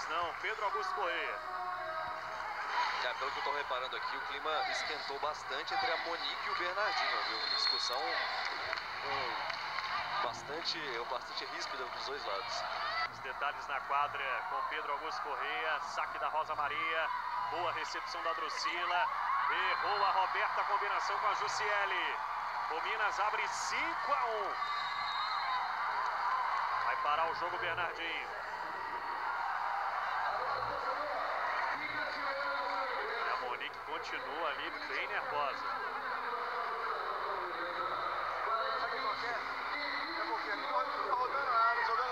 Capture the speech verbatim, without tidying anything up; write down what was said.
deles não, Pedro Augusto Correia. É, pelo que eu tô reparando aqui, o clima esquentou bastante entre a Monique e o Bernardinho, viu? Discussão um, bastante, bastante ríspida dos dois lados. Os detalhes na quadra com Pedro Augusto Correia, saque da Rosa Maria, boa recepção da Drusila, errou a Roberta, a combinação com a Jussiele. O Minas abre cinco a um. Vai parar o jogo Bernardinho. E a Monique continua ali bem nervosa. Sabe o que eu quero? Sabe o que eu quero? Não tá rodando nada, jogando